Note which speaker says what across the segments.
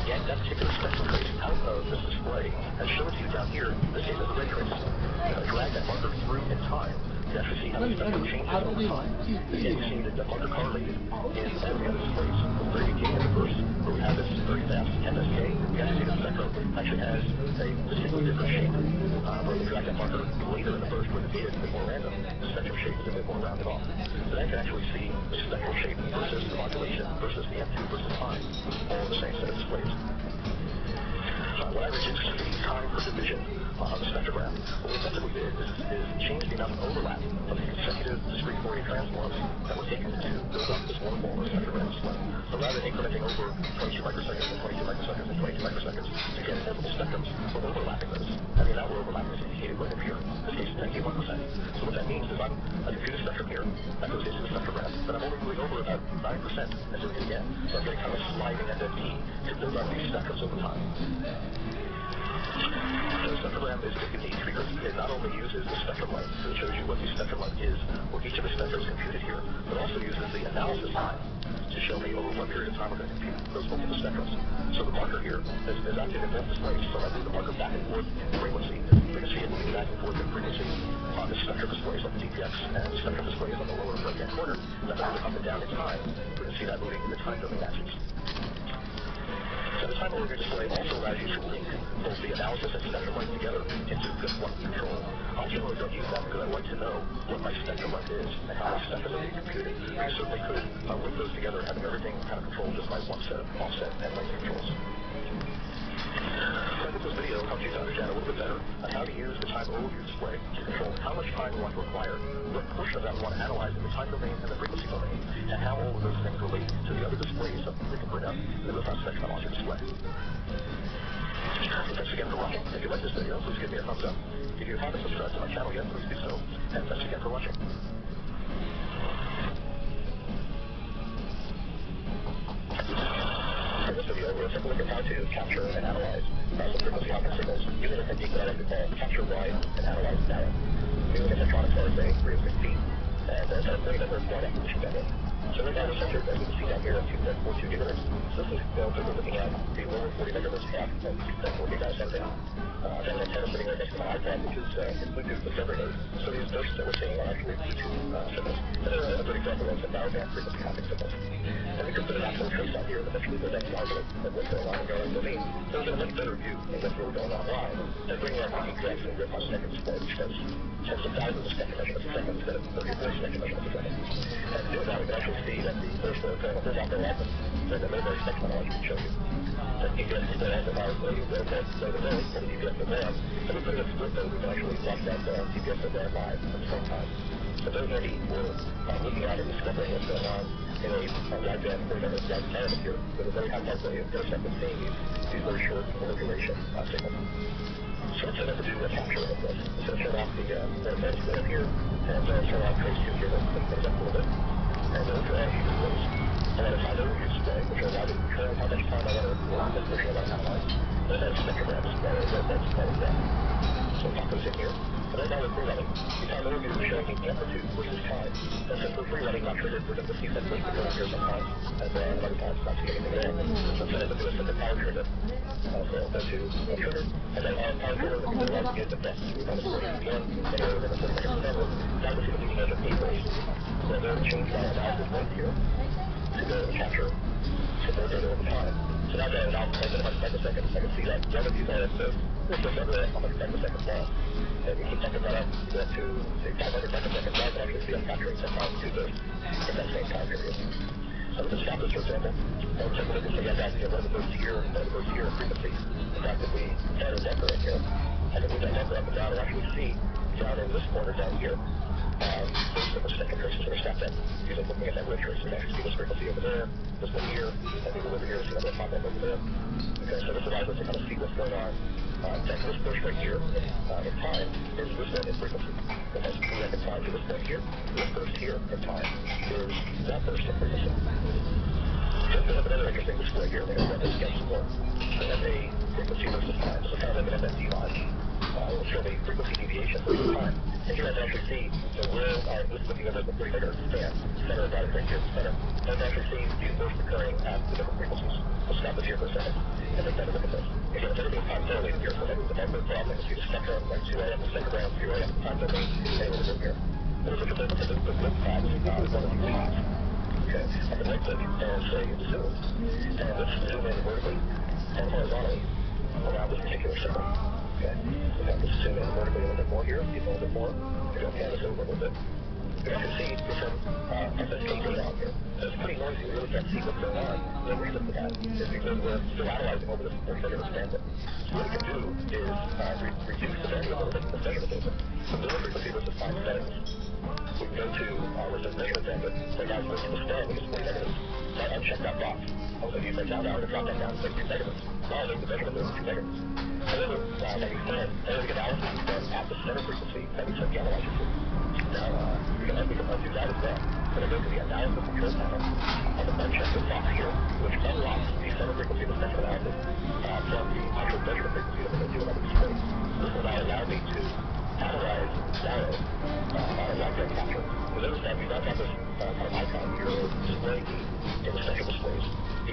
Speaker 1: yank that particular spectral trace out of this display and show it to you down here, this case as a red trace. Drag that marker through in time. You actually see how the spectrum changes over time. Again, you see that the marker correlated in all the other displays from the very beginning of the burst, where we have this very fast MSK. You actually see the spectrum actually has a distinctly different shape. Where we drag that marker later in the burst, where the data is a bit more random, the spectral shape is a bit more rounded off. So then you can actually see the spectral shape versus the modulation versus the M2 versus time, all in the same set of displays. When I reduced the time per division on the spectrogram, what we effectively did is change the amount of overlap of the consecutive discrete Fourier transforms that were taken to build up this waterfall or spectrogram display. So rather than incrementing over 22 microseconds and 22 microseconds and 22 microseconds to get multiple spectrums, we're overlapping those. And the amount we're overlapping is indicated right up here. In this case, 91%. So what that means is I'm a computed spectrum here that goes into the spectrogram, but I'm only moving over about 9% and doing it again. So I'm getting kind of a sliding FFT to build up these spectrums over time. The spectrogram is particularly neat because it not only uses the spectrum length, so it shows you what the spectrum length is for each of the spectrums computed here, but also uses the analysis time to show me over what period of time we're going to compute those multiple spectrums. So the marker here is active in both displays, so I move the marker back and forth in frequency. We can see it moving back and forth in frequency on the spectrum displays like the DPX and the spectrum displays on the lower right-hand corner. And if I move it up and down in time, we can see that moving in the time domain axis. So the time overview display also allows you to link both the analysis and spectrum length together into just one control. I generally don't use that because I like to know what my spectrum length is and how my spectrum are being computed. You certainly could link those together, having everything kind of controlled just by one set of offset and length controls. So I hope this video helps you to understand a little bit better on how to use the time overview display to control how much time you want to require, what portion of that we want to analyze in the time domain and the frequency domain, and how all of those things relate to the other displays that we can bring up in the real-time spectrometry display. So thanks again for watching. If you like this video, please give me a thumbs up. If you haven't subscribed to my channel yet, please do so. And thanks again for watching. In this video, we'll take a look at how to capture and analyze some frequency hopping signals using a technique that I like to call capture, write, and analyze data. We look at Tektronix RSA 306P and set up many different data acquisition network. So right now we're centered, as you can see down here, at 2.42 gigahertz. So this is relatively looking at the lower 40 megahertz cap of 2.4 gigahertz sensing. I've got an antenna sitting right next to my iPad, which is Bluetooth Discovery Node. So these bursts that we're seeing are actually Bluetooth signals. And they're a good example of some narrowband frequency hopping signals. And we can put an actual trace out here that actually presents an argument of what's going on in the RF domain. So we'll get a much better view of what's really going on live than bringing up the DPX and real-time spectrum display, which does tens of thousands of spectrum measurements a second instead of 30 or 40 spectrum measurements a second. And doing that, we can actually see that the bursts are occurring a whole lot more often than the low-band spectrum analogy would show you. The DPX display has about a waveform low-to-low, or the DPX program, and we put in a split mode, we can actually watch that DPX program live at the same time. So those are neat for looking at and discovering what's going on in a wideband 40 megahertz wide environment here with a very high probability of intercept and seeing these very short order duration signals. So let's say that to do a capture of this. So turn off the display up here and turn off trace 2 here to clean things up a little bit. And then for all these displays, I want a time overview display, which will allow me to control how much time I want to record on this portion I want to analyze. And then a spectrogram display, or red display as well. So pop those in here. And then now we're free-running. The time overview is showing me amplitude versus time. And since we're free-running, not triggered, we're going to see that burst occurring here sometimes, and other times not see anything at all. So set it to do a simple power trigger. So I'll go to a trigger, and then on power trigger, we can realize the best. We want to 40 BPM, anywhere within the 40 megahertz bandwidth. Now we'll see the leading edge of A burst. So I'm going to change my analysis length here to go to capture some more data over time. So now that I have an analysis length at 100 microseconds, I can see that relative RSO is just under 100 microseconds long. And we keep bumping that up to, say, 500 microseconds. Now I can actually see I'm capturing 10,000 bursts in that same time period. So we can stop this, for example. And take a look and say, yeah, guys, we have one of the bursts here in frequency. In fact, if we add a marker in here, I can move that marker up and down and actually see down in this corner down here, those different spectrum traces that are stacked up using looking at that red trace. We can actually see this frequency over there, this one here, and we go over here to see another pop-up over there. Okay, so this allows us to kind of see what's going on. This burst right here in time is this one in frequency. It has to reconcile to this point here. This burst here in time is that burst in frequency. So we have another interesting display here. We're going to run this again some more. So we have a frequency versus time. This is kind of like an FFT line. It will show the frequency deviation versus time. And here I can actually see where this is looking at the 30 megahertz span, center of that right here, center. And I can actually see these bursts occurring at the different frequencies. We'll stop this here for a second. And problem. See the spectrum, like 2 a.m. the second round, 0 a.m. the time domain, and we're going here. There's a difference in the width tabs, one of these leads. Okay, I can right click and say zoom. And let's zoom in vertically and horizontally around this particular circle. Okay, so let's zoom in vertically a little bit more here, a little bit more. We're going to pan this over a little bit. You can see there's some SSK data on here. So it's pretty noisy. We really can't see what's going on. The reason for that is because we're still analyzing over this 40-second standard. So what we can do is reduce the bandwidth a little bit in the measurement data. So low frequency versus time settings. We can go to where it says measurement bandwidth. Right now it's going to the stand, which is 40 megabits. So I uncheck that box. Also use my down arrow to drop that down to 2 megabits. Now I make the measurement over 2 megabits. However, like we said, analytic analysis is done at the center frequency that we set the analyzer to. Now, we can undo that as well. But I go to the analysis control panel. I can uncheck this box here, which unlocks the center frequency of the spectrum analysis from the actual measurement frequency that we're going to do on the display. This will now allow me to analyze narrow on a wide band capture. So notice that we now got this kind of icon here displaying in the spectral displays.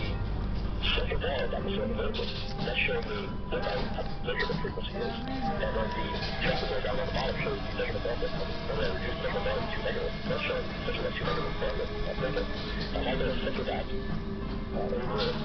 Speaker 1: The second bar that was showing the vertically, that's showing me what our measurement frequency is. And then the trapezoid down on the bottom shows the measurement bandwidth. And then reduced measurement bandwidth to 2 megabits. That's showing essentially that 2 megabits bandwidth bandwidth. I'm going to center that over,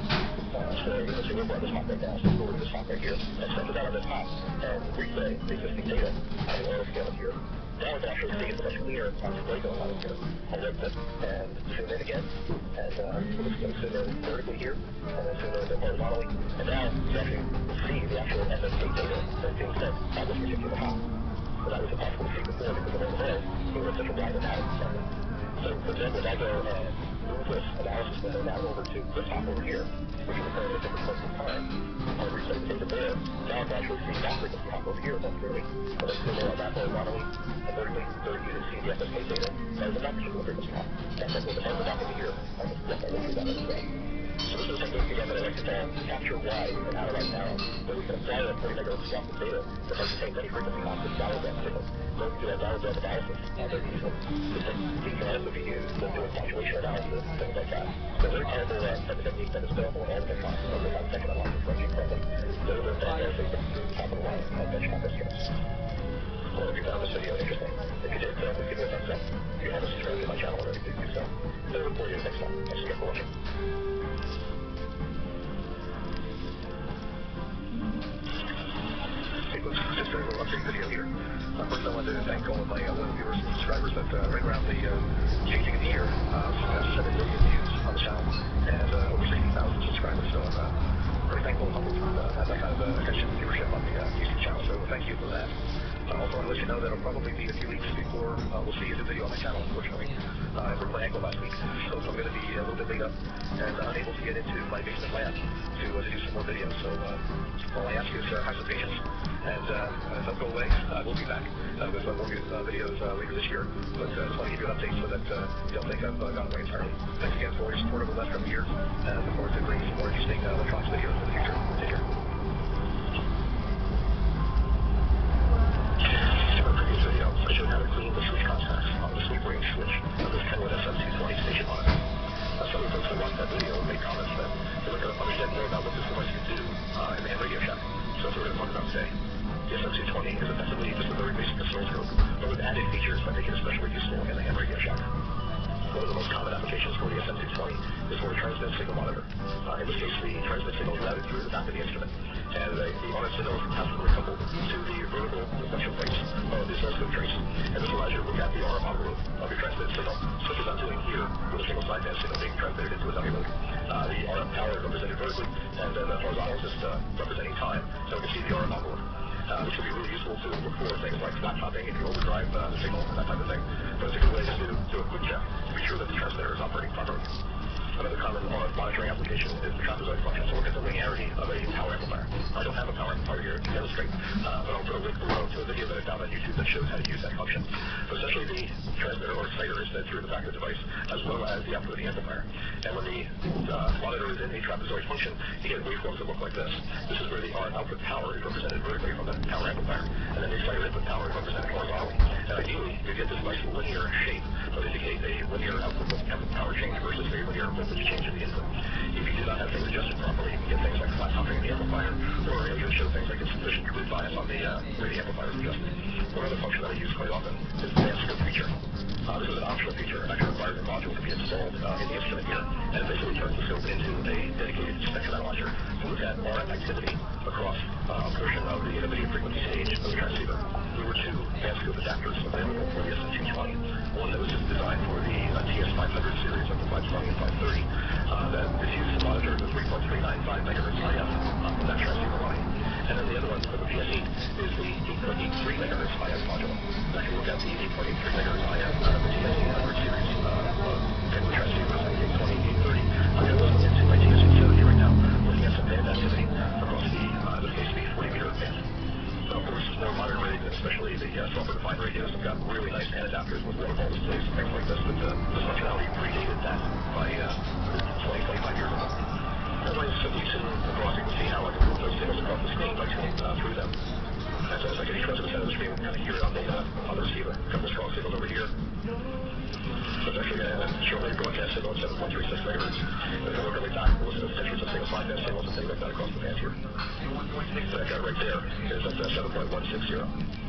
Speaker 1: say, let's say we're on this hop right now, so we'll go over to this hop right here, and center that on this hop, and replay the existing data on the oil scale here. Now we can actually see it's much clearer on display going on here. I'll right click and zoom in again, and we'll just zoom in vertically here, and then zoom in a bit horizontally, and now you actually see the actual SSK data that's being sent on this particular hop. So that was impossible to see before because of overhead, we were in such a wide analysis center. So, for example, if I go and move this analysis window now over to this hop over here, which is occurring at a different point in time, I'll reset the data there. Now I can actually see that frequency hop over here more clearly. So let's zoom in on that horizontally and vertically so you can see the SSK data that is in that particular frequency hop. And then we'll go back into here. I can definitely go through that as well. So this is a technique again that I like to call capture wide and analyze narrow, where we can apply that 40 megahertz swap of data that might contain many frequency hops with narrowband signals. So we can do that narrowband analysis very easily. This technique can also be used when doing modulation analysis and things like that. So very powerful type of technique that is available in all the technologies over 5 second analysis ranging from the little bit down there, top of the line and benchmark instruments. Well, if you found this video interesting, if you did, please give me a thumbs up. If you haven't subscribed to my channel already, please do so. I look forward to you next time. Thanks again for watching. Just a little update video here. First, I wanted to thank all of my loyal viewers and subscribers that right around the changing of the year, surpassed 7 million views on the channel and over 60,000 subscribers. So I'm very thankful and humbled to have that kind of attention and viewership on the YouTube channel. So thank you for that. I also want to let you know that it'll probably be a few weeks before we'll see a new video on my channel, unfortunately. I broke my ankle last week, so I'm going to be a little bit laid up and unable to get into my basement lab to do some more videos. So all I ask is have some patience, and don't go away. I will be back with more videos later this year, but I just want to give you an update so that you don't think I've gone away entirely. Thanks again for all your support over the last couple of years, and I look forward to bringing some more interesting electronics videos in the future. Take care. I showed how to clean the switch contacts on the sleep range switch of this Kenwood SM220 station monitor. Some of the folks that watched that video made comments that they were going to understand more about what this device can do in the Radio Shack. So that's what we're going to talk about today. The SM220 is effectively just a very basic oscilloscope, but with added features that make it especially useful in the Radio Shack. One of the most common applications for the SM220 is for a transmit signal monitor. In this case, the transmit signal is routed through the back of the instrument, and the RF signal is capacitively coupled to the vertical reflection plates of the oscilloscope trace. And this allows you to look at the RF envelope of your transmitted signal, such as I'm doing here with a single sideband signal being transmitted into a dummy load. The RF power is represented vertically, and then the horizontal is just representing time, so we can see the RF envelope. This will be really useful to look for things like flat topping if you overdrive the signal and that type of thing. But it's a good way just to do a quick check to be sure that the transmitter is operating properly. Another common RF monitoring application is the trapezoid function to look at the linearity of a power amplifier. I don't have a power amplifier here to demonstrate, but I'll put a link below to a video that I found on YouTube that shows how to use that function. So essentially the transmitter or exciter is fed through the back of the device as well as the output of the amplifier. And when the monitor is in a trapezoid function, you get waveforms that look like this. This is where the RF output power is represented vertically from the power amplifier, and then the exciter input power is represented horizontally. And ideally, you get this nice linear shape that will indicate a linear output power change versus a linear voltage change in the input. If you do not have things adjusted properly, you can get things like flat topping in the amplifier, or you'll show things like insufficient grid bias on the One other function that I use quite often is the advanced scope feature. This is an optional feature. It actually requires a module to be installed in the instrument here, and it basically turns the scope into a dedicated spectrum analyzer to look at RF activity across a portion of the video frequency stage of the transceiver. There were two advanced scope adapters available for the SM220. One that was designed for the TS500 series of the 520 and 530 that is used to monitor the 3.395 megahertz IF from that transceiver line. And then the other one for the PS8 is the 8.83 megahertz IF module that can look at the 8.83 megahertz IF out of the TS800 series of cable transceivers, like 820, 830. I'm going to listen into my TS870 right now, looking at some band activity across the space-speed 40-meter band. So, of course, more modern radios, especially the software-defined radios, have got really nice band adapters with waterfall displays and things like this, but this functionality predated that by 20, 25 years ago. Anyways, so you can across, you can see how I can move those signals across the screen by tuning through them. As I get each one to the center of the screen, we can kind of hear it on the receiver. A couple of strong signals over here. So it's actually going to show a broadcast signal at 7.36 megahertz. If I look really back, we'll listen to pictures of single sideband signals and things like that across the band here. So that guy right there is at 7.160.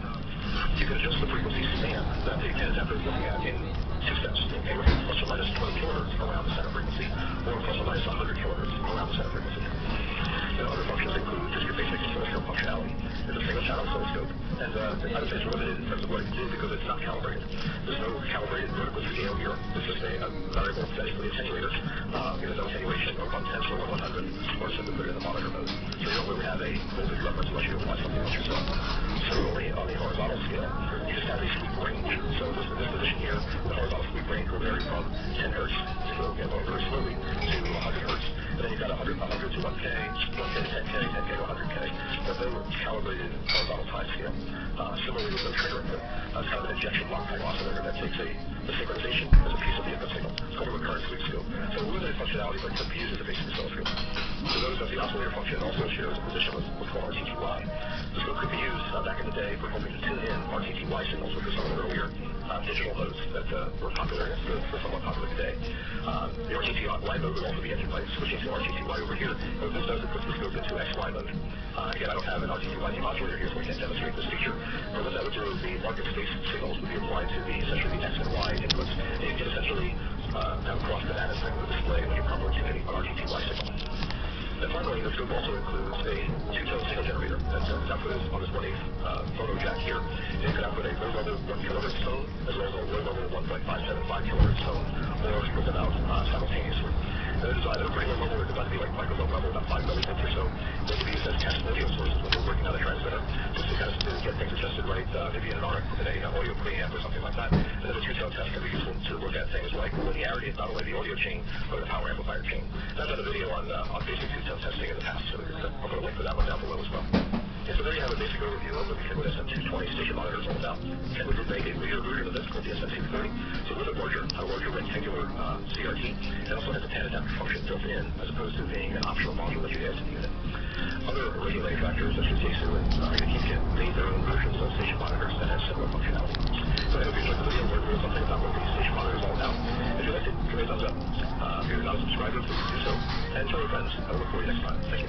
Speaker 1: You can adjust the frequency span that the band adapter is looking at in two steps. Okay, looking plus or minus 20 kilohertz around the center frequency, or plus or minus 100 kilohertz around the center frequency. Now, other functions include just your basic oscilloscope functionality. It's a single channel oscilloscope, and I would say it's limited in terms of what it can do because it's not calibrated. There's no calibrated vertical scale here. It's just a variable physically attenuator. There's no attenuation of 1/10 or 100, or simply put it in the monitor mode. So you don't really have a voltage reference unless you apply something else yourself. Similarly, on the horizontal scale, you just have a sweep range. So this position here, the horizontal sweep range will vary from 10 hertz, to go very slowly, to 100 hertz. And then you've got 100 to 1K, 1K to 10K, 10K to 100K. But no calibrated horizontal time scale. Similarly with no trigger input. It's kind of an injection block type oscillator that takes the synchronization as a piece of the input signal. It's called a recurrent sweep scope. So limited functionality, but can be used as a basic oscilloscope. So notice that the oscillator function also shares a position with what's called RTTY. The scope could be used back in the day for hoping to tune in RTTY signals, which are some of the earlier digital modes that were popular and still somewhat popular today. The RTTY mode would also be entered by switching to RTTY over here. What this does, it puts the scope into XY mode. Again, I don't have an RTTY demodulator here, so I can't demonstrate this feature. But what that would do is the market space signals would be applied to essentially the X and Y inputs, and you can essentially have a cross bananas thing with the display when you're properly tuning an RTTY signal. And finally, the scope also includes a two-tone signal generator that's outputted on this 1/8 photo jack here. And it can output a low-level 1 kilohertz tone, as well as a low-level 1.575 kilohertz tone, or split them out simultaneously. And they're designed at a pretty low level. They're designed to be like microphone level, about 5 millibits or so. They can be used as test audio sources when you're working on a transmitter, just to kind of get things adjusted right, maybe in an audio preamp or something like that. And then the two-tone test can be useful to look at things like linearity of not only the audio chain, but the power amplifier chain. And I've done a video on basic two-tone testing in the past, so I'll put a link for that one down below as well. And so there you have a basic overview of what the Kenwood SM220 station monitor is all about. Kenwood did make a bigger version of this called the SM230, so a little bit larger, a larger rectangular CRT. It also has a band adapter function built in, as opposed to being an optional module that you add to the unit. Other radio manufacturers, such as Yaesu and Yukikin, made their own versions of station monitors that had similar functionality. So I hope you enjoyed the video and learned a little something about what the station monitor is all about. If you liked it, give me a thumbs up. If you're not a subscriber, please do so. And tell your friends. I will look for you next time. Thank you.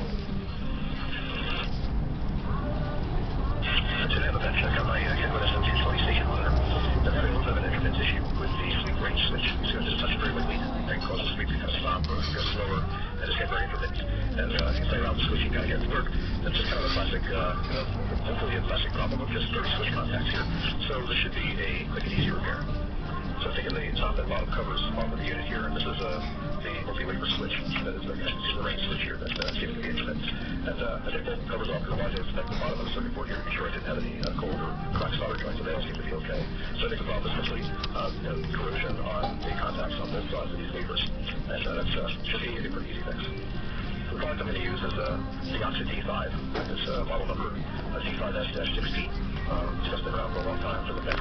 Speaker 1: Today I'm about to check out my Kenwood SM220 station monitor. I'm having a little bit of an intermittent issue with the sweep range switch. So just touch it very lightly and cause the sweep to kind of stop or go slower and just get very intermittent. And you can play around with the switch, you kind of get it to work. That's just kind of a classic, hopefully a classic problem of just dirty switch contacts here. So this should be a quick and easy repair. So I've taken the top and bottom covers off of the unit here, and this is the multi-wafer switch. That is the range switch here that's seeming to be intermittent. And I took both covers off because I wanted to inspect the bottom of the circuit board here to be sure I didn't have any cold or cracked solder joints, so they all seem to be okay. So I think the problem is essentially corrosion on the contacts on both sides of these wafers. And that should be a pretty easy fix. The product I'm going to use is the Oxid D5. This model number D5S-16. It's been around for a long time for the